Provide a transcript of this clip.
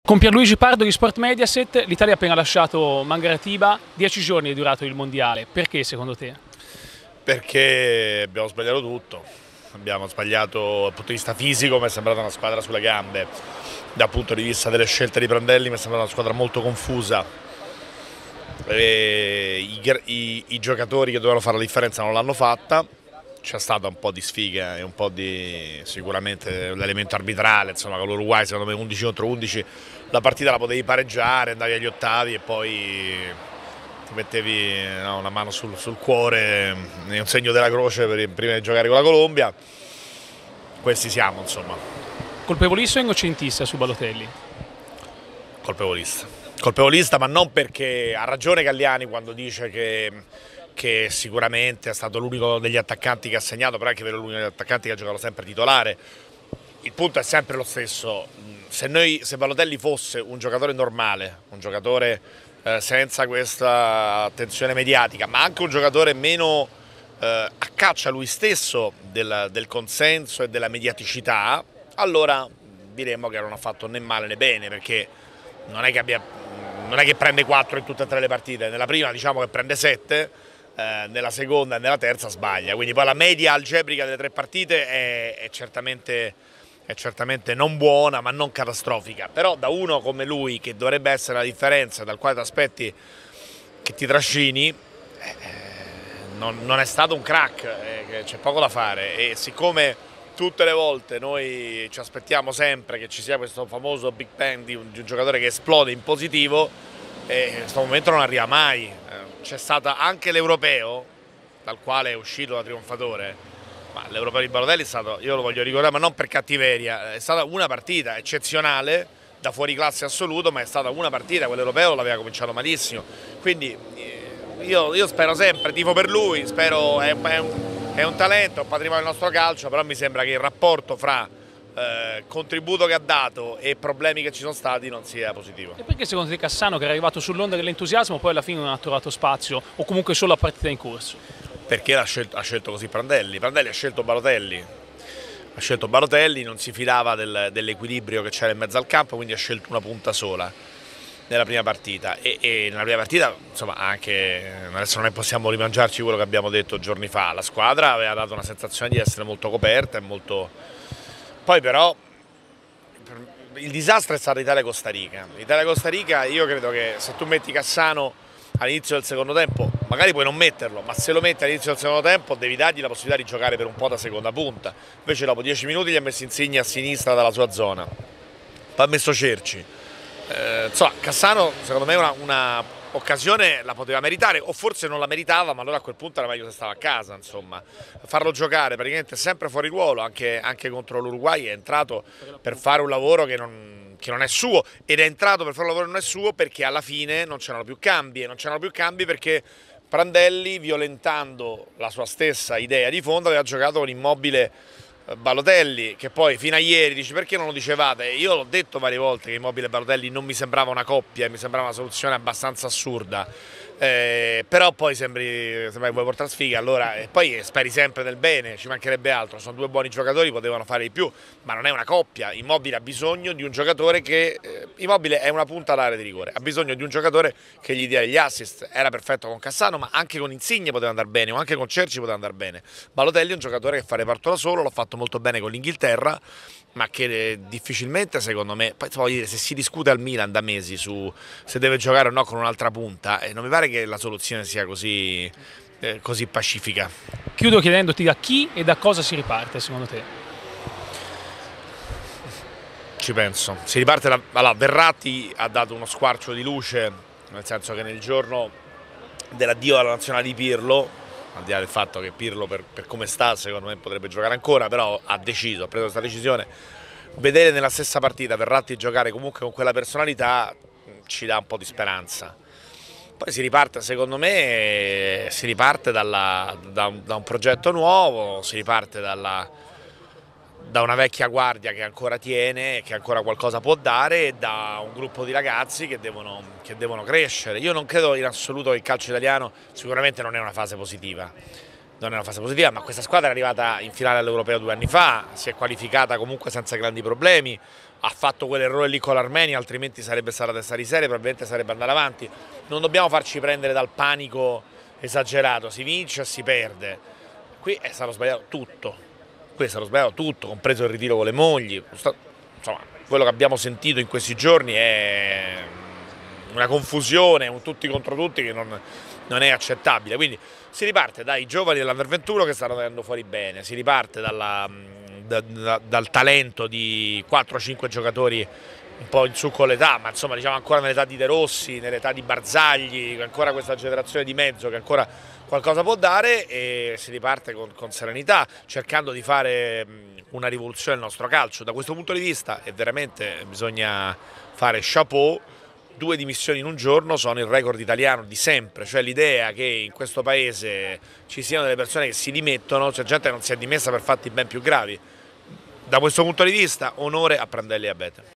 Con Pierluigi Pardo di Sport Mediaset, l'Italia ha appena lasciato Mangaratiba, 10 giorni è durato il mondiale. Perché secondo te? Perché abbiamo sbagliato tutto. Abbiamo sbagliato dal punto di vista fisico, mi è sembrata una squadra sulle gambe. Dal punto di vista delle scelte di Prandelli mi è sembrata una squadra molto confusa. I giocatori che dovevano fare la differenza non l'hanno fatta. C'è stata un po' di sfiga e un po' di sicuramente l'elemento arbitrale, insomma con l'Uruguay secondo me 11 contro 11 la partita la potevi pareggiare, andavi agli ottavi e poi ti mettevi una mano sul cuore, un segno della croce prima di giocare con la Colombia. Questi siamo, insomma. Colpevolista o innocentista su Balotelli? Colpevolista. Colpevolista, ma non perché ha ragione Galliani quando dice che sicuramente è stato l'unico degli attaccanti che ha segnato, però è anche vero l'unico degli attaccanti che ha giocato sempre titolare. Il punto è sempre lo stesso, se Balotelli fosse un giocatore normale, un giocatore senza questa attenzione mediatica, ma anche un giocatore meno a caccia lui stesso del consenso e della mediaticità, allora diremmo che non ha fatto né male né bene, perché non è che prende 4 in tutte e tre le partite, nella prima diciamo che prende 7, nella seconda e nella terza sbaglia, quindi poi la media algebrica delle 3 partite è certamente non buona ma non catastrofica, però da uno come lui che dovrebbe essere la differenza, dal quale ti aspetti che ti trascini, non è stato un crack, c'è poco da fare e siccome tutte le volte noi ci aspettiamo sempre che ci sia questo famoso Big Bang di un giocatore che esplode in positivo, in questo momento non arriva mai. C'è stato anche l'Europeo, dal quale è uscito da trionfatore, ma l'Europeo di Balotelli è stato, io lo voglio ricordare, ma non per cattiveria, è stata una partita eccezionale, da fuori classe assoluto, ma è stata una partita, quell'Europeo l'aveva cominciato malissimo, quindi io spero sempre, tifo per lui, spero, è un talento, è un patrimonio del nostro calcio, però mi sembra che il rapporto fra contributo che ha dato e problemi che ci sono stati non sia positivo. E perché secondo te Cassano, che era arrivato sull'onda dell'entusiasmo, poi alla fine non ha trovato spazio o comunque solo a partita in corso? Perché ha scelto così Prandelli ha scelto Balotelli, non si fidava dell'equilibrio che c'era in mezzo al campo, quindi ha scelto una punta sola nella prima partita e nella prima partita insomma anche adesso non possiamo rimangiarci quello che abbiamo detto giorni fa, la squadra aveva dato una sensazione di essere molto coperta e molto. Poi però il disastro è stato Italia-Costa Rica. Italia-Costa Rica io credo che se tu metti Cassano all'inizio del secondo tempo, magari puoi non metterlo, ma se lo metti all'inizio del secondo tempo devi dargli la possibilità di giocare per un po' da seconda punta. Invece dopo 10 minuti gli ha messo Insigne a sinistra dalla sua zona, poi ha messo Cerci. Insomma, Cassano secondo me una occasione la poteva meritare o forse non la meritava, ma allora a quel punto era meglio se stava a casa, insomma. Farlo giocare praticamente sempre fuori ruolo, anche contro l'Uruguay è entrato per fare un lavoro che non è suo, ed è entrato per fare un lavoro che non è suo perché alla fine non c'erano più cambi, e non c'erano più cambi perché Prandelli, violentando la sua stessa idea di fondo, aveva giocato con Immobile Balotelli, che poi fino a ieri dice perché non lo dicevate? Io l'ho detto varie volte che Immobile e Balotelli non mi sembrava una coppia, mi sembrava una soluzione abbastanza assurda, però poi sembri che vuoi portare sfiga, allora, e poi speri sempre nel bene, ci mancherebbe altro, sono due buoni giocatori, potevano fare di più, ma non è una coppia. Immobile ha bisogno di un giocatore che, Immobile è una punta all'area di rigore, ha bisogno di un giocatore che gli dia gli assist, era perfetto con Cassano, ma anche con Insigne poteva andare bene, o anche con Cerci poteva andare bene. Balotelli è un giocatore che fa reparto da solo, l'ha fatto molto bene con l'Inghilterra, ma che difficilmente secondo me, poi voglio dire, se si discute al Milan da mesi su se deve giocare o no con un'altra punta, non mi pare che la soluzione sia così pacifica. Chiudo chiedendoti da chi e da cosa si riparte secondo te? Ci penso, si riparte allora, Verratti ha dato uno squarcio di luce, nel senso che nel giorno dell'addio alla nazionale di Pirlo, al di là del fatto che Pirlo per come sta secondo me potrebbe giocare ancora, però ha preso questa decisione, vedere nella stessa partita Verratti giocare comunque con quella personalità ci dà un po' di speranza. Poi si riparte, secondo me, da un progetto nuovo, si riparte da una vecchia guardia che ancora tiene, che ancora qualcosa può dare, e da un gruppo di ragazzi che devono crescere. Io non credo in assoluto che il calcio italiano sicuramente non è una fase positiva, ma questa squadra è arrivata in finale all'Europeo 2 anni fa, si è qualificata comunque senza grandi problemi, ha fatto quell'errore lì con l'Armenia, altrimenti sarebbe stata testa di serie, probabilmente sarebbe andata avanti. Non dobbiamo farci prendere dal panico esagerato, si vince e si perde. Qui è stato sbagliato tutto, compreso il ritiro con le mogli. Insomma, quello che abbiamo sentito in questi giorni è una confusione, un tutti contro tutti che non è accettabile. Quindi si riparte dai giovani dell'Under 21 che stanno venendo fuori bene, si riparte dal talento di 4-5 giocatori un po' in su con l'età, ma insomma diciamo ancora nell'età di De Rossi, nell'età di Barzagli, ancora questa generazione di mezzo che ancora qualcosa può dare, e si riparte con serenità, cercando di fare una rivoluzione nel nostro calcio. Da questo punto di vista è veramente, bisogna fare chapeau. 2 dimissioni in un giorno sono il record italiano di sempre, cioè l'idea che in questo paese ci siano delle persone che si dimettono, c'è gente che non si è dimessa per fatti ben più gravi. Da questo punto di vista, onore a Prandelli e Abete.